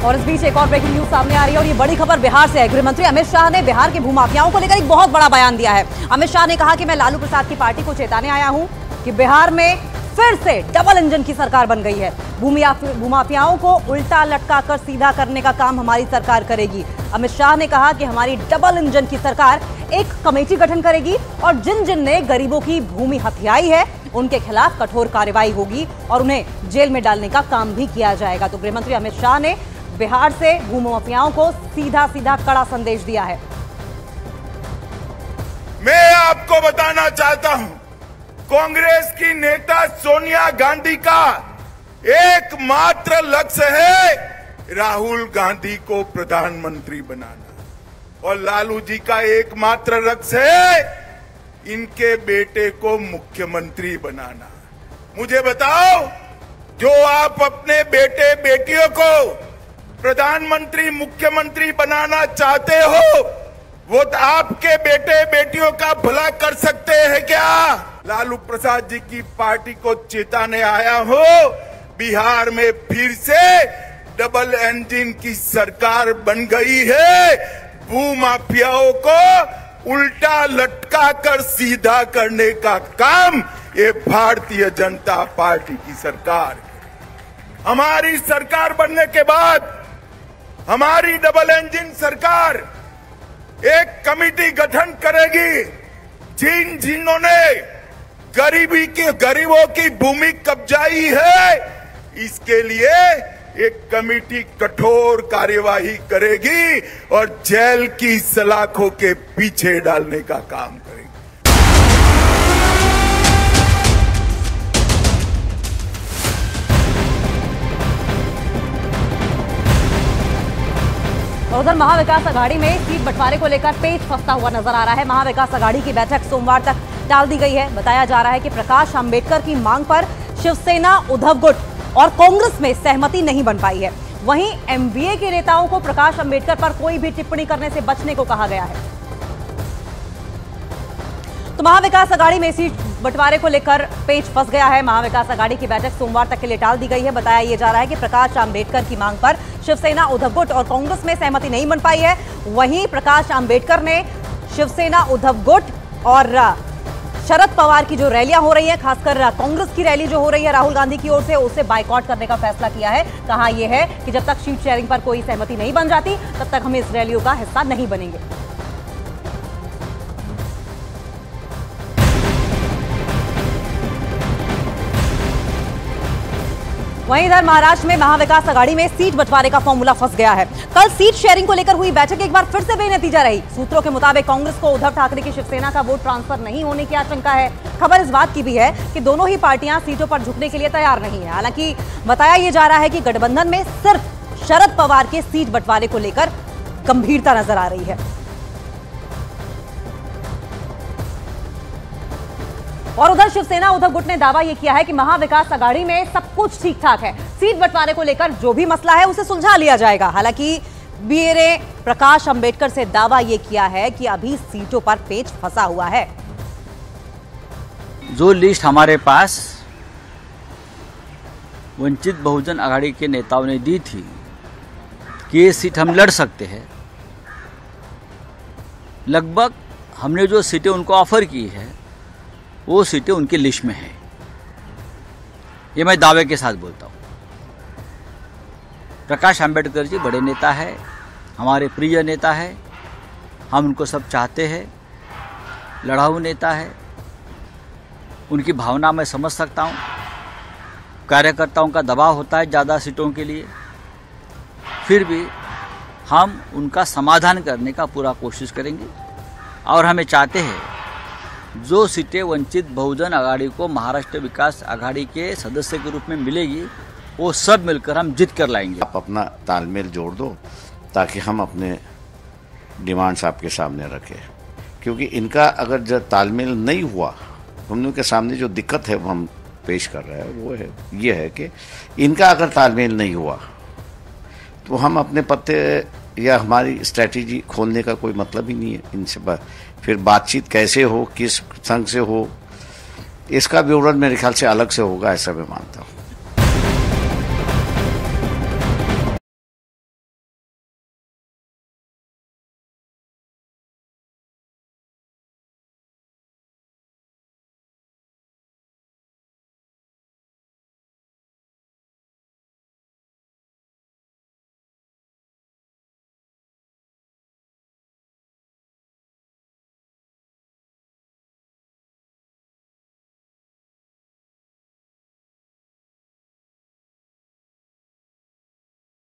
और इस बीच एक और ब्रेकिंग न्यूज सामने आ रही है और ये बड़ी खबर बिहार से है। गृहमंत्री अमित शाह ने बिहार के भूमाफियाओं को लेकर एक बहुत बड़ा बयान दिया है। अमित शाह ने कहा कि मैं लालू प्रसाद की पार्टी को चेताने आया हूं कि बिहार में फिर से डबल इंजन की सरकार बन गई है। भूमाफियाओं को उल्टा लटकाकर सीधा करने का काम हमारी सरकार करेगी। अमित शाह ने कहा कि हमारी डबल इंजन की सरकार एक कमेटी गठन करेगी और जिन जिन ने गरीबों की भूमि हथियाई है उनके खिलाफ कठोर कार्रवाई होगी और उन्हें जेल में डालने का काम भी किया जाएगा। तो गृहमंत्री अमित शाह ने बिहार से भूमाफियाओं को सीधा सीधा कड़ा संदेश दिया है। मैं आपको बताना चाहता हूं, कांग्रेस की नेता सोनिया गांधी का एकमात्र लक्ष्य है राहुल गांधी को प्रधानमंत्री बनाना और लालू जी का एकमात्र लक्ष्य है इनके बेटे को मुख्यमंत्री बनाना। मुझे बताओ, जो आप अपने बेटे बेटियों को प्रधानमंत्री मुख्यमंत्री बनाना चाहते हो, वो तो आपके बेटे बेटियों का भला कर सकते हैं क्या? लालू प्रसाद जी की पार्टी को चेताने आया हो, बिहार में फिर से डबल इंजन की सरकार बन गई है। भूमाफियाओं को उल्टा लटका कर सीधा करने का काम ये भारतीय जनता पार्टी की सरकार। हमारी सरकार बनने के बाद हमारी डबल इंजन सरकार एक कमेटी गठन करेगी। जिन्होंने गरीबों की भूमि कब्जाई है, इसके लिए एक कमेटी कठोर कार्यवाही करेगी और जेल की सलाखों के पीछे डालने का काम करेगी। उधर महाविकास अघाड़ी में सीट बंटवारे को लेकर पेच फंसता हुआ नजर आ रहा है। महाविकास अघाड़ी की बैठक सोमवार तक टाल दी गई है। बताया जा रहा है कि प्रकाश अंबेडकर की मांग पर शिवसेना, उद्धव गुट और कांग्रेस में सहमति नहीं बन पाई है। वहीं एमवीए के नेताओं को प्रकाश अंबेडकर पर कोई भी टिप्पणी करने से बचने को कहा गया है। तो महाविकास अघाड़ी में सीट बंटवारे को लेकर पेच फंस गया है। महाविकास अघाड़ी की बैठक सोमवार तक के लिए टाल दी गई है। बताया यह जा रहा है कि प्रकाश अंबेडकर की मांग पर शिवसेना, उद्धव गुट और कांग्रेस में सहमति नहीं बन पाई है। वहीं प्रकाश अंबेडकर ने शिवसेना, उद्धव गुट और शरद पवार की जो रैलियां हो रही है, खासकर कांग्रेस की रैली जो हो रही है राहुल गांधी की ओर से, उसे बाइकआउट करने का फैसला किया है। कहा यह है कि जब तक सीट शेयरिंग पर कोई सहमति नहीं बन जाती तब तक हम इस रैलियों का हिस्सा नहीं बनेंगे। वहीं इधर महाराष्ट्र में महाविकास अघाड़ी में सीट बंटवारे का फॉर्मूला फंस गया है। कल सीट शेयरिंग को लेकर हुई बैठक एक बार फिर से बेनतीजा रही। सूत्रों के मुताबिक कांग्रेस को उद्धव ठाकरे की शिवसेना का वोट ट्रांसफर नहीं होने की आशंका है। खबर इस बात की भी है कि दोनों ही पार्टियां सीटों पर झुकने के लिए तैयार नहीं है। हालांकि बताया यह जा रहा है कि गठबंधन में सिर्फ शरद पवार के सीट बंटवारे को लेकर गंभीरता नजर आ रही है। और उधर शिवसेना, उद्धव गुट ने दावा यह किया है कि महाविकास अघाड़ी में सब कुछ ठीक ठाक है। सीट बंटवारे को लेकर जो भी मसला है उसे सुलझा लिया जाएगा। हालांकि बीए ने प्रकाश अंबेडकर से दावा यह किया है कि अभी सीटों पर पेच फंसा हुआ है। जो लिस्ट हमारे पास वंचित बहुजन अघाड़ी के नेताओं ने दी थी कि ये सीट हम लड़ सकते हैं, लगभग हमने जो सीटें उनको ऑफर की है वो सीटें उनकी लिस्ट में है। ये मैं दावे के साथ बोलता हूँ। प्रकाश अंबेडकर जी बड़े नेता है, हमारे प्रिय नेता है, हम उनको सब चाहते हैं, लड़ाऊ नेता है, उनकी भावना मैं समझ सकता हूँ। कार्यकर्ताओं का दबाव होता है ज़्यादा सीटों के लिए, फिर भी हम उनका समाधान करने का पूरा कोशिश करेंगे और हमें चाहते हैं जो सीटें वंचित बहुजन अघाड़ी को महाराष्ट्र विकास अघाड़ी के सदस्य के रूप में मिलेगी वो सब मिलकर हम जीत कर लाएंगे। आप अपना तालमेल जोड़ दो ताकि हम अपने डिमांड्स आपके सामने रखें, क्योंकि इनका अगर जब तालमेल नहीं हुआ, हम लोग के सामने जो दिक्कत है वो हम पेश कर रहे हैं वो है ये है कि इनका अगर तालमेल नहीं हुआ तो हम अपने पत्ते या हमारी स्ट्रैटेजी खोलने का कोई मतलब ही नहीं है। इनसे फिर बातचीत कैसे हो, किस संग से हो, इसका विवरण मेरे ख्याल से अलग से होगा, ऐसा मैं मानता हूँ।